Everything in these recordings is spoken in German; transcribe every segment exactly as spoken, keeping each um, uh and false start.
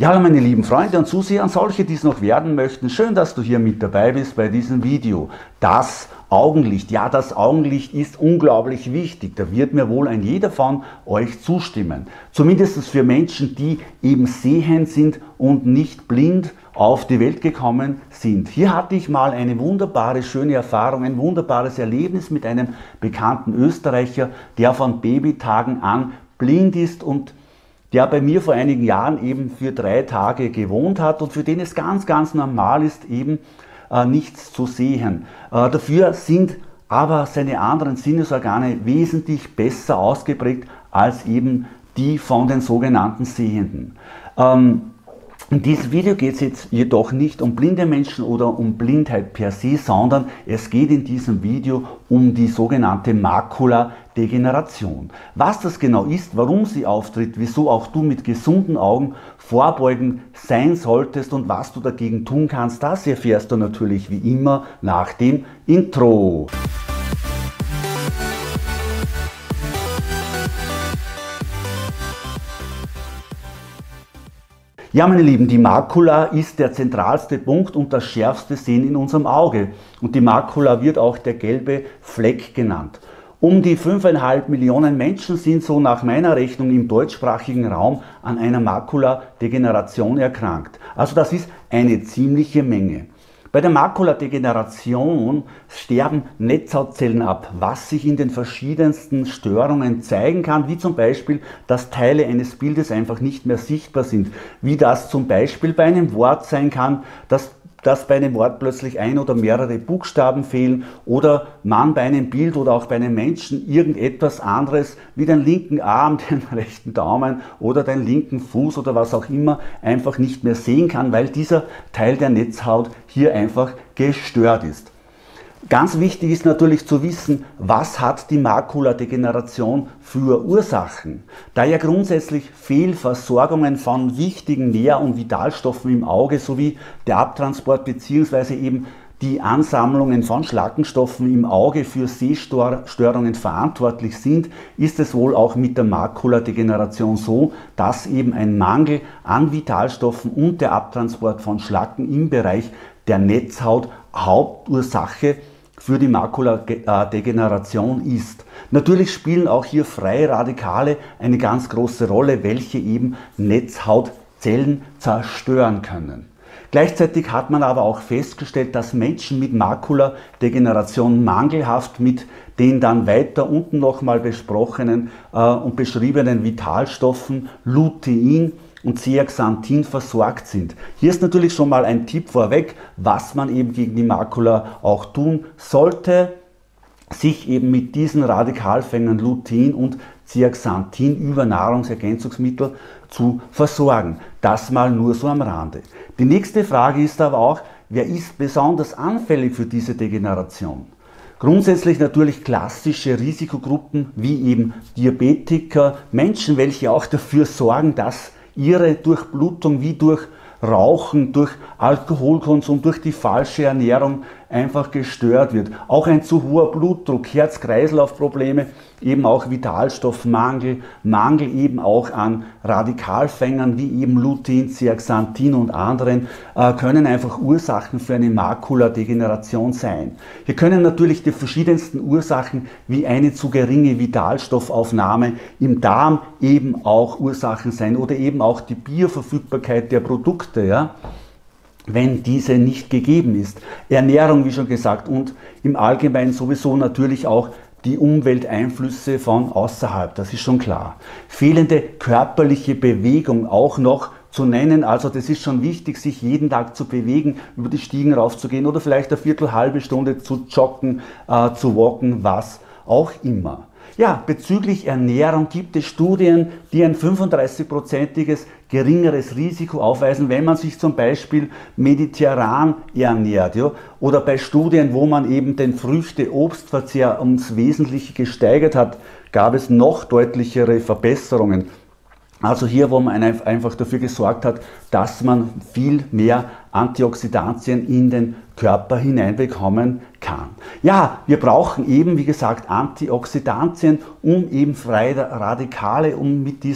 Ja, hallo meine lieben Freunde und Zuseher und solche, die es noch werden möchten. Schön, dass du hier mit dabei bist bei diesem Video. Das Augenlicht, ja, das Augenlicht ist unglaublich wichtig. Da wird mir wohl ein jeder von euch zustimmen. Zumindest für Menschen, die eben sehend sind und nicht blind auf die Welt gekommen sind. Hier hatte ich mal eine wunderbare, schöne Erfahrung, ein wunderbares Erlebnis mit einem bekannten Österreicher, der von Babytagen an blind ist und der bei mir vor einigen Jahren eben für drei Tage gewohnt hat und für den es ganz, ganz normal ist, eben äh, nichts zu sehen. Äh, dafür sind aber seine anderen Sinnesorgane wesentlich besser ausgeprägt als eben die von den sogenannten Sehenden. Ähm, In diesem Video geht es jetzt jedoch nicht um blinde Menschen oder um Blindheit per se, sondern es geht in diesem Video um die sogenannte Makuladegeneration. Was das genau ist, warum sie auftritt, wieso auch du mit gesunden Augen vorbeugend sein solltest und was du dagegen tun kannst, das erfährst du natürlich wie immer nach dem Intro. Ja, meine Lieben, die Makula ist der zentralste Punkt und das schärfste Sehen in unserem Auge. Und die Makula wird auch der gelbe Fleck genannt. Um die fünfeinhalb Millionen Menschen sind so nach meiner Rechnung im deutschsprachigen Raum an einer Makuladegeneration erkrankt. Also das ist eine ziemliche Menge. Bei der Makuladegeneration sterben Netzhautzellen ab, was sich in den verschiedensten Störungen zeigen kann, wie zum Beispiel, dass Teile eines Bildes einfach nicht mehr sichtbar sind, wie das zum Beispiel bei einem Wort sein kann, dass dass bei einem Wort plötzlich ein oder mehrere Buchstaben fehlen oder man bei einem Bild oder auch bei einem Menschen irgendetwas anderes wie den linken Arm, den rechten Daumen oder den linken Fuß oder was auch immer einfach nicht mehr sehen kann, weil dieser Teil der Netzhaut hier einfach gestört ist. Ganz wichtig ist natürlich zu wissen, was hat die Makuladegeneration für Ursachen. Da ja grundsätzlich Fehlversorgungen von wichtigen Nähr- und Vitalstoffen im Auge sowie der Abtransport bzw. eben die Ansammlungen von Schlackenstoffen im Auge für Sehstörungen verantwortlich sind, ist es wohl auch mit der Makuladegeneration so, dass eben ein Mangel an Vitalstoffen und der Abtransport von Schlacken im Bereich der Netzhaut Hauptursache für die Makuladegeneration ist. Natürlich spielen auch hier freie Radikale eine ganz große Rolle, welche eben Netzhautzellen zerstören können. Gleichzeitig hat man aber auch festgestellt, dass Menschen mit Makuladegeneration mangelhaft mit den dann weiter unten nochmal besprochenen äh, und beschriebenen Vitalstoffen Lutein und Zeaxanthin versorgt sind. Hier ist natürlich schon mal ein Tipp vorweg, was man eben gegen die Makula auch tun sollte, sich eben mit diesen Radikalfängern Lutein und Zeaxanthin über Nahrungsergänzungsmittel zu versorgen. Das mal nur so am Rande. Die nächste Frage ist aber auch, wer ist besonders anfällig für diese Degeneration? Grundsätzlich natürlich klassische Risikogruppen wie eben Diabetiker, Menschen, welche auch dafür sorgen, dass ihre Durchblutung wie durch Rauchen, durch Alkoholkonsum, durch die falsche Ernährung einfach gestört wird. Auch ein zu hoher Blutdruck, Herz-Kreislauf-Probleme, eben auch Vitalstoffmangel, Mangel eben auch an Radikalfängern wie eben Lutein, Zeaxanthin und anderen äh, können einfach Ursachen für eine Makuladegeneration sein. Hier können natürlich die verschiedensten Ursachen wie eine zu geringe Vitalstoffaufnahme im Darm eben auch Ursachen sein oder eben auch die Bioverfügbarkeit der Produkte, ja, wenn diese nicht gegeben ist. Ernährung, wie schon gesagt, und im Allgemeinen sowieso natürlich auch die Umwelteinflüsse von außerhalb, das ist schon klar. Fehlende körperliche Bewegung auch noch zu nennen, also das ist schon wichtig, sich jeden Tag zu bewegen, über die Stiegen raufzugehen oder vielleicht eine Viertel, halbe Stunde zu joggen, äh, zu walken, was auch immer. Ja, bezüglich Ernährung gibt es Studien, die ein fünfunddreißig-prozentiges geringeres Risiko aufweisen, wenn man sich zum Beispiel mediterran ernährt. Ja? Oder bei Studien, wo man eben den Früchte-Obstverzehr ums Wesentliche gesteigert hat, gab es noch deutlichere Verbesserungen. Also hier, wo man einfach dafür gesorgt hat, dass man viel mehr Antioxidantien in den Körper hineinbekommen kann. Ja, wir brauchen eben, wie gesagt, Antioxidantien, um eben freie Radikale, um mit diesen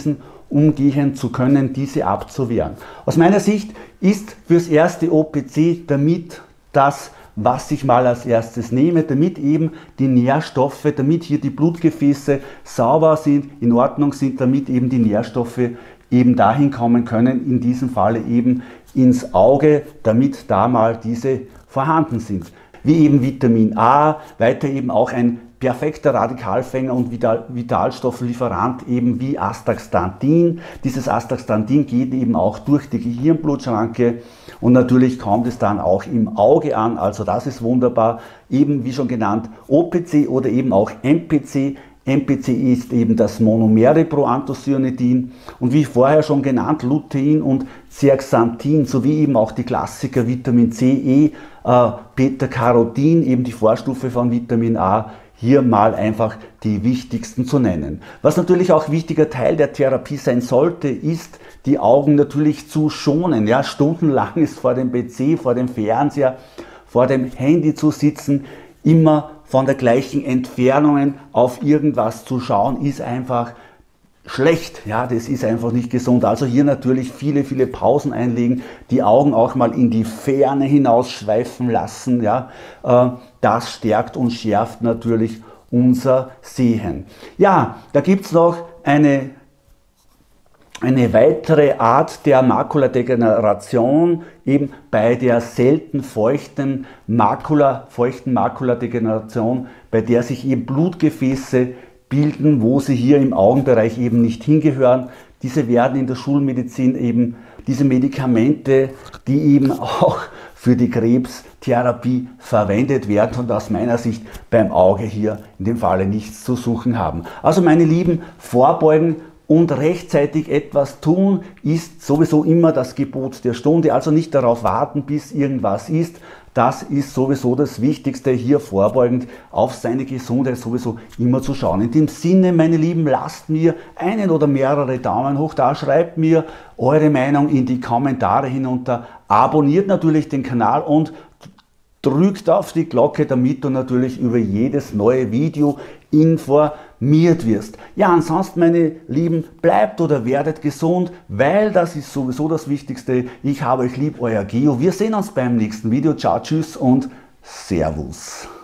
umgehen zu können, diese abzuwehren. Aus meiner Sicht ist fürs erste O P C damit das, was ich mal als erstes nehme, damit eben die Nährstoffe, damit hier die Blutgefäße sauber sind, in Ordnung sind, damit eben die Nährstoffe eben dahin kommen können, in diesem Falle eben ins Auge, damit da mal diese vorhanden sind. Wie eben Vitamin A, weiter eben auch ein perfekter Radikalfänger und Vital Vitalstofflieferant eben wie Astaxanthin. Dieses Astaxanthin geht eben auch durch die Gehirnblutschranke und natürlich kommt es dann auch im Auge an, also das ist wunderbar. Eben wie schon genannt O P C oder eben auch M P C. M P C ist eben das monomere Proanthocyanidin und wie vorher schon genannt Lutein und Zeaxanthin sowie eben auch die Klassiker Vitamin C, E, äh, Beta-Carotin, eben die Vorstufe von Vitamin A, hier mal einfach die wichtigsten zu nennen. Was natürlich auch wichtiger Teil der Therapie sein sollte, ist die Augen natürlich zu schonen. Ja, stundenlang ist vor dem P C, vor dem Fernseher, vor dem Handy zu sitzen, immer von der gleichen Entfernung auf irgendwas zu schauen, ist einfach schlecht. Ja, das ist einfach nicht gesund. Also hier natürlich viele, viele Pausen einlegen, die Augen auch mal in die Ferne hinausschweifen lassen. Ja, das stärkt und schärft natürlich unser Sehen. Ja, da gibt es noch eine Eine weitere Art der Makuladegeneration, eben bei der selten feuchten, Makula, feuchten Makuladegeneration, bei der sich eben Blutgefäße bilden, wo sie hier im Augenbereich eben nicht hingehören. Diese werden in der Schulmedizin eben, diese Medikamente, die eben auch für die Krebstherapie verwendet werden und aus meiner Sicht beim Auge hier in dem Falle nichts zu suchen haben. Also meine Lieben, vorbeugen und rechtzeitig etwas tun ist sowieso immer das Gebot der Stunde, also nicht darauf warten, bis irgendwas ist. Das ist sowieso das Wichtigste, hier vorbeugend auf seine Gesundheit sowieso immer zu schauen. In dem Sinne, meine Lieben, lasst mir einen oder mehrere Daumen hoch da, schreibt mir eure Meinung in die Kommentare hinunter, abonniert natürlich den Kanal und drückt auf die Glocke, damit du natürlich über jedes neue Video informiert wirst. Ja, ansonsten, meine Lieben, bleibt oder werdet gesund, weil das ist sowieso das Wichtigste. Ich habe euch lieb, euer Geo. Wir sehen uns beim nächsten Video. Ciao, tschüss und Servus.